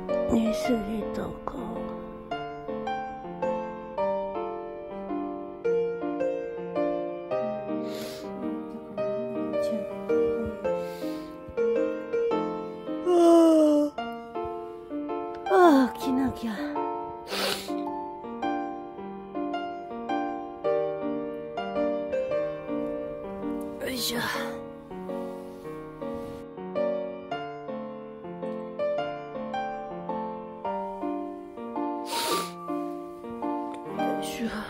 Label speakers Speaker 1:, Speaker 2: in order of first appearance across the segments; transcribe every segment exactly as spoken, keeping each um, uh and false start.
Speaker 1: 寝すぎたか。ああ、起きなきゃ。よいしょ。よいしょ。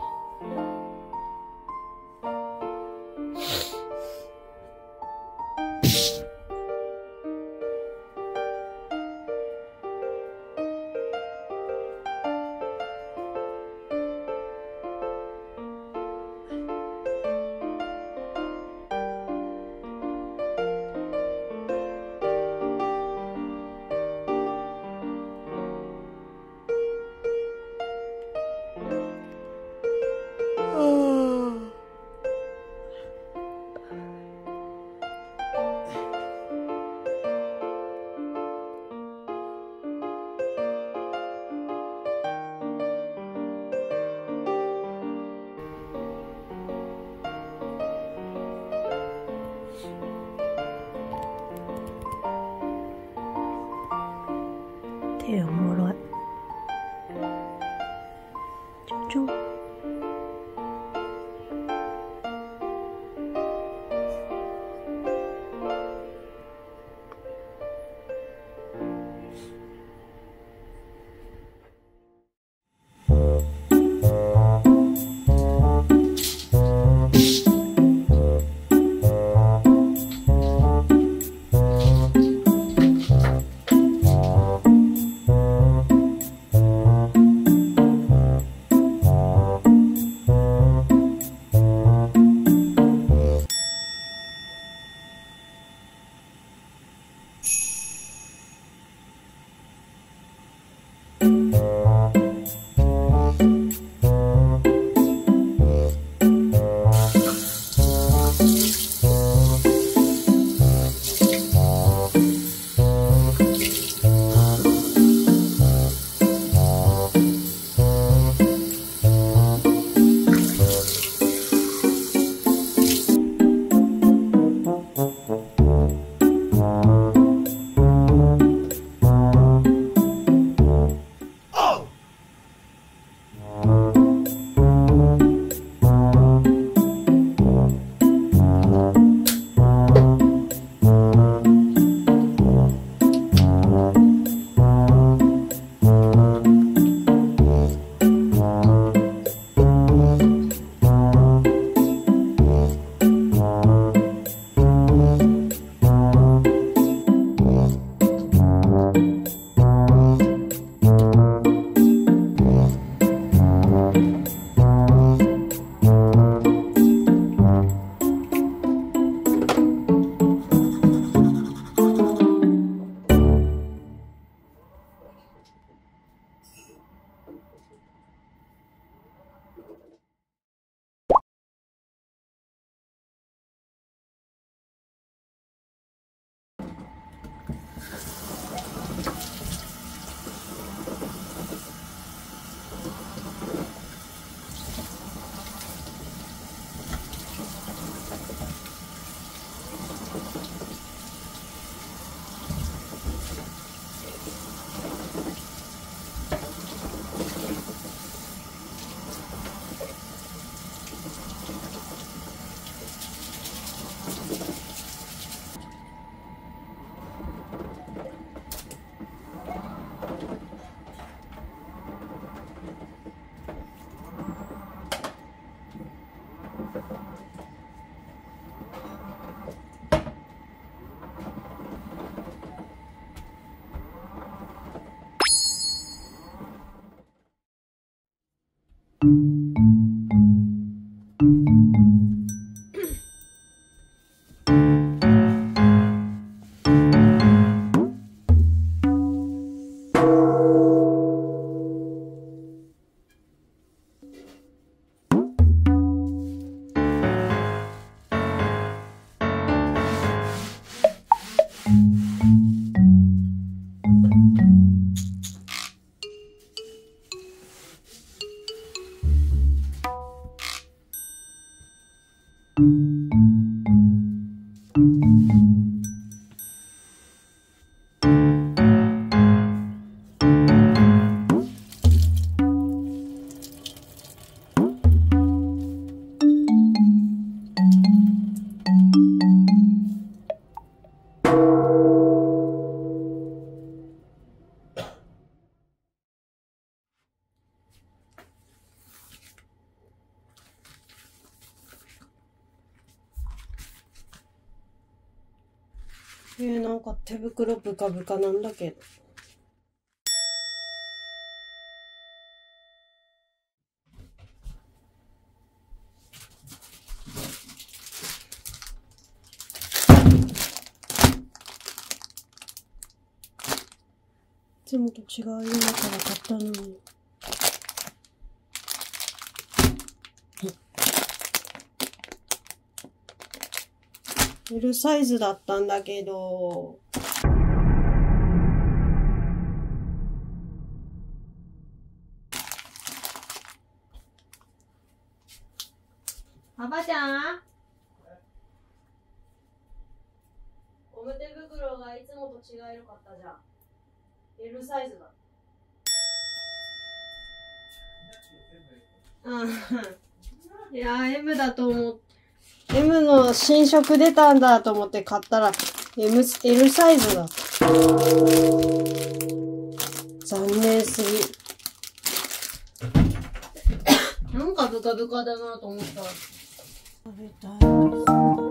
Speaker 1: 手おもろい。ちょちょ。
Speaker 2: えー、なんか手袋ブカブカなんだけど。いつもと違う色だから買ったのに。L サイズだったんだけど。パパちゃん？ゴム手袋がいつもと違う色買ったじゃん。L サイズだ。うん。いや、M だと思って。M の新色出たんだと思って買ったら M、L サイズだ。残念すぎ。なんかブカブカだなと思ったら。食べたいです。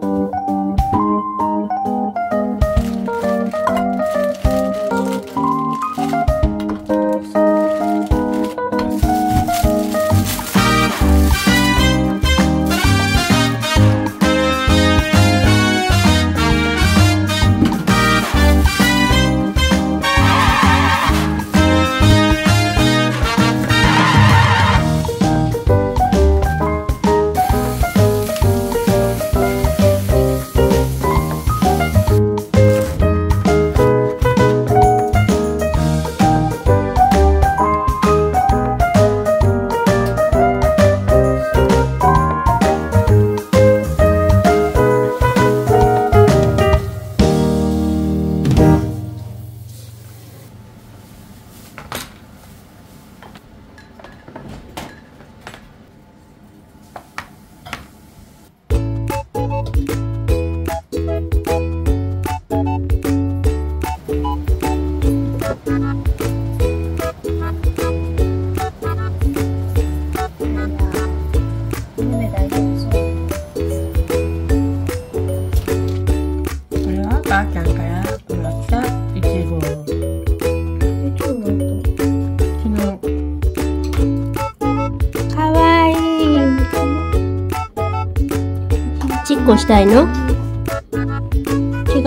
Speaker 2: ちっこしたいの？違う？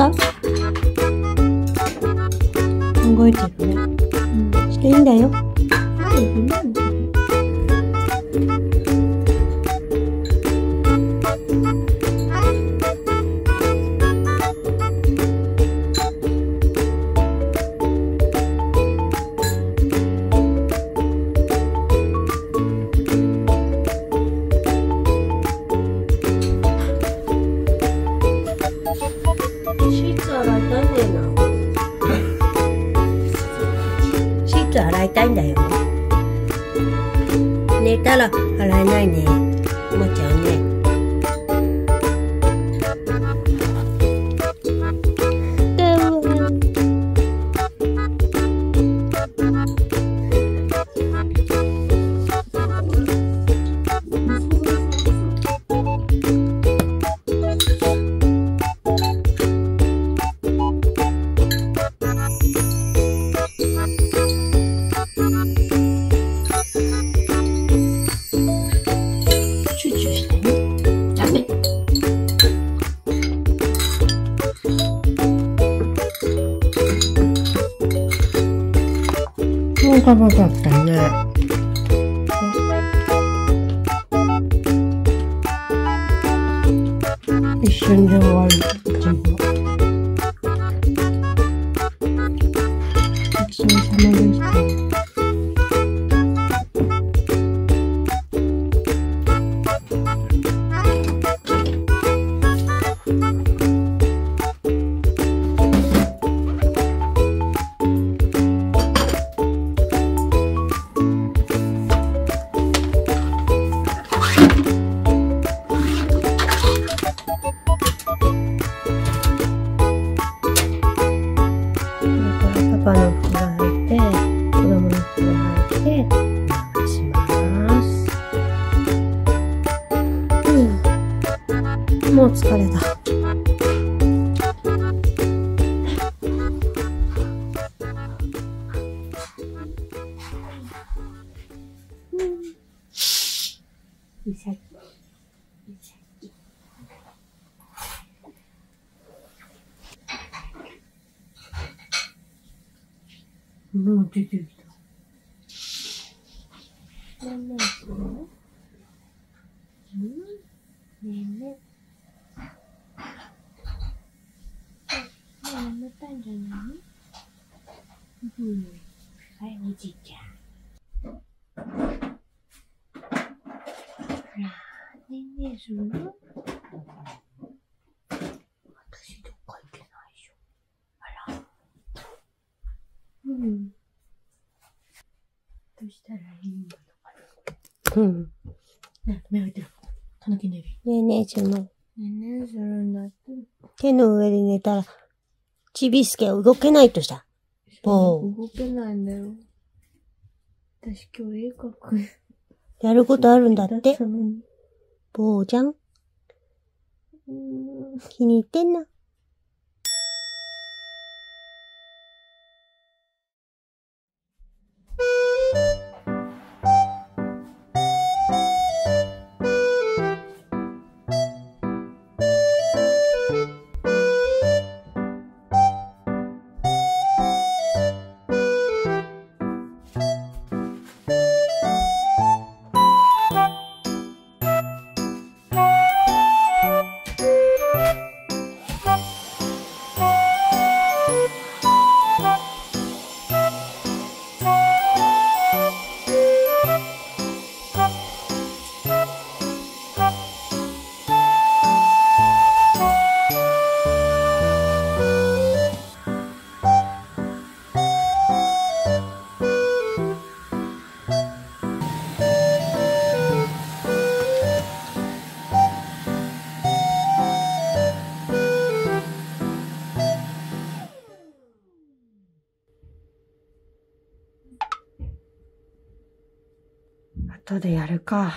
Speaker 2: 動いてるね。うん、していいんだよ。洗いたいんだよ。寝たら洗えないね。思っちゃうね。パパだったね。一瞬で終わる。ごちそうさまでした。パパの服が入って、子供の服が入って、回します。うん。もう疲れた。
Speaker 1: うさぎ。うさぎ。もう出てきた。何するの？うん？ねえねえ。もう眠ったんじゃないの？うん。はい、おじいちゃん。ねんねするの？私どっか行けないでしょ。あら。うん。どうしたらいいのかな。うん。ね、目開いてる。たぬき寝る。ねえねえするの。ねえねえするんだって。手の上で寝たら、ちびすけは動けないとした。ぼう。動けないんだよ。私今日絵描く。やることあるんだって。ぼうちゃん。気に入ってんな。後でやるか。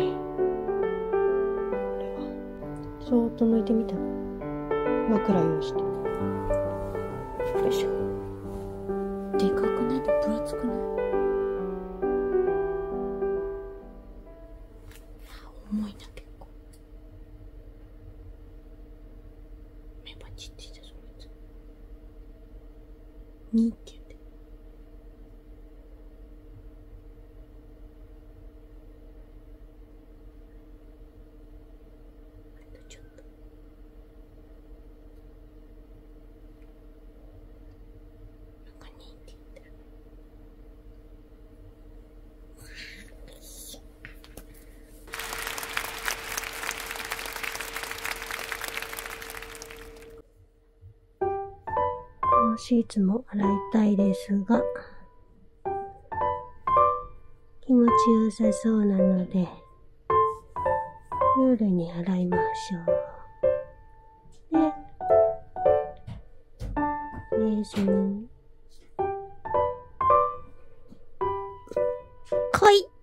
Speaker 2: そーっと抜いてみたら枕用意して。よいしょ。
Speaker 1: でかくないと分厚くない？重いな、結構。目パチってしてそいつ。にって言って。あとちょっと。なんかにって言ってる。
Speaker 2: このシーツも洗いたいですが、気持ちよさそうなので、夜に洗いましょう。で、ベースに、来い！